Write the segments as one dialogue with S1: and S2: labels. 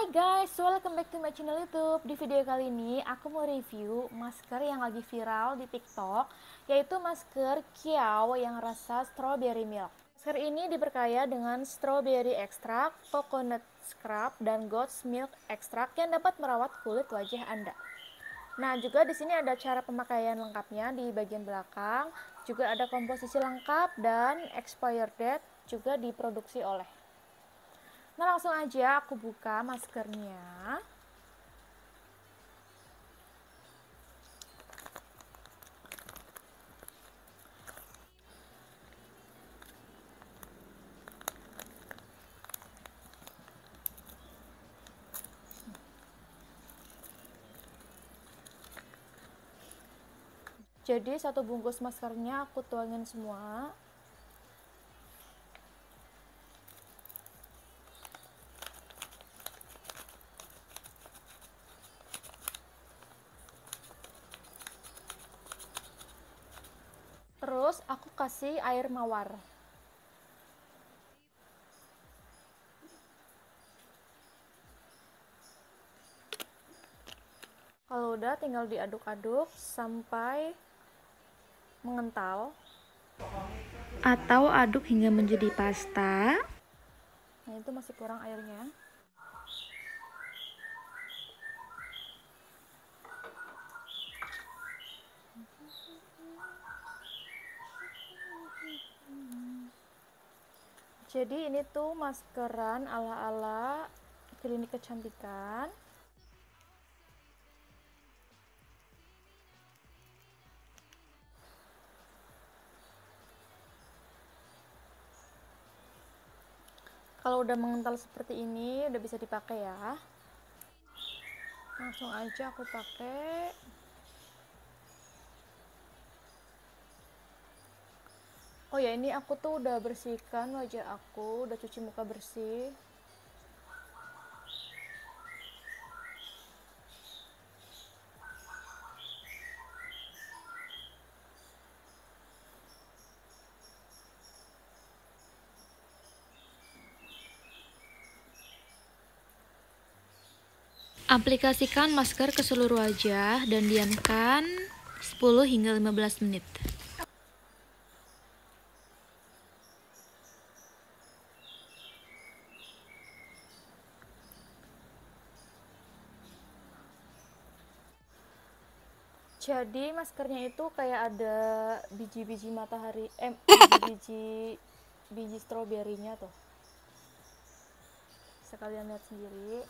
S1: Guys, welcome back to my channel YouTube. Di video kali ini aku mau review masker yang lagi viral di TikTok, yaitu masker Kiao yang rasa strawberry milk. Masker ini diperkaya dengan strawberry extract, coconut scrub, dan goat's milk extract yang dapat merawat kulit wajah Anda. Nah, juga di sini ada cara pemakaian lengkapnya di bagian belakang, juga ada komposisi lengkap dan expired date juga diproduksi oleh. Nah, langsung aja aku buka maskernya. Jadi satu bungkus maskernya aku tuangin semua. Terus aku kasih air mawar. Kalau udah tinggal diaduk-aduk sampai mengental. Atau aduk hingga menjadi pasta. Nah, itu masih kurang airnya. Jadi ini tuh maskeran ala-ala klinik kecantikan. Kalau udah mengental seperti ini, udah bisa dipakai ya. Langsung aja aku pakai. Oh ya, ini aku tuh udah bersihkan wajah aku, udah cuci muka bersih. Aplikasikan masker ke seluruh wajah dan diamkan 10 hingga 15 menit. Jadi maskernya itu kayak ada biji-biji matahari, biji stroberinya tuh. Sekalian lihat sendiri.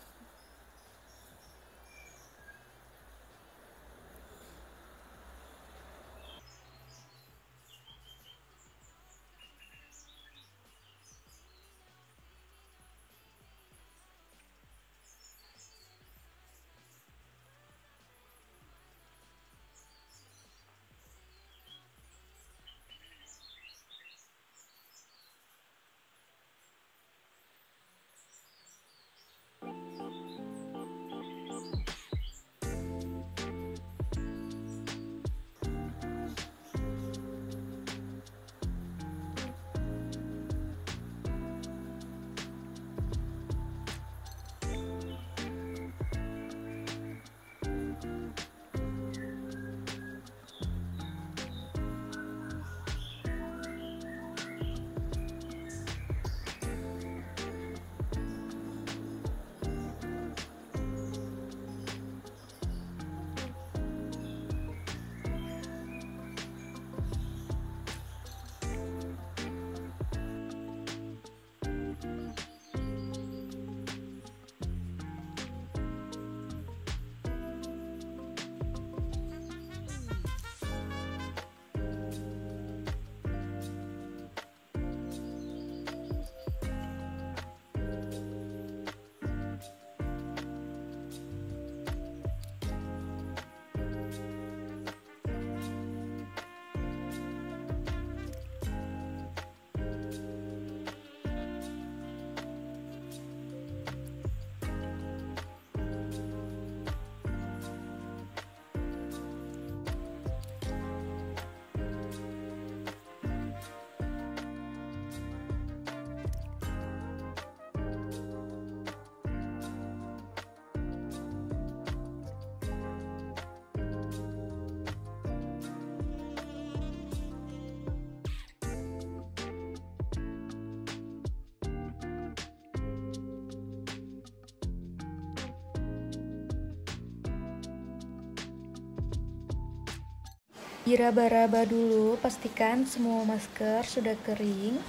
S1: diraba-raba dulu, pastikan semua masker sudah kering.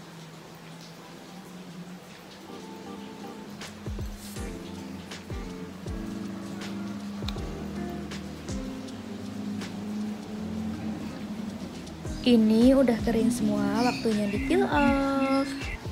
S1: Ini udah kering semua, waktunya di peel off.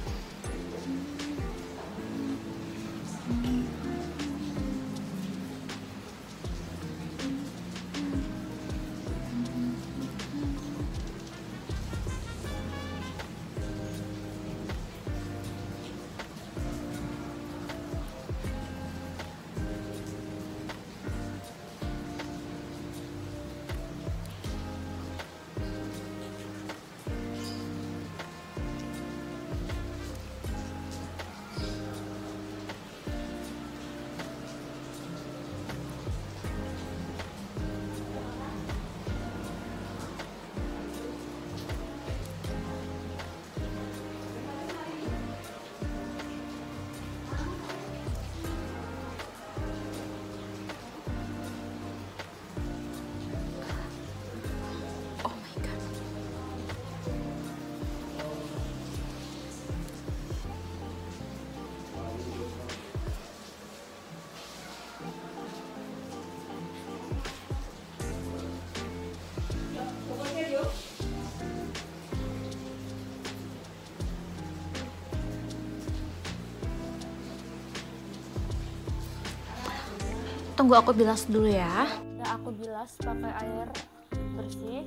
S1: Tunggu aku bilas dulu ya. Udah aku bilas pakai air bersih.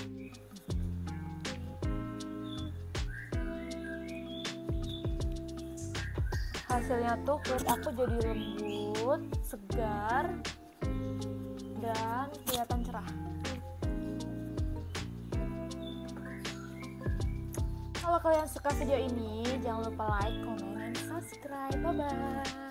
S1: Hasilnya tuh kulit aku jadi lembut, segar, dan kelihatan cerah. Kalau kalian suka video ini, jangan lupa like, comment, and subscribe. Bye-bye.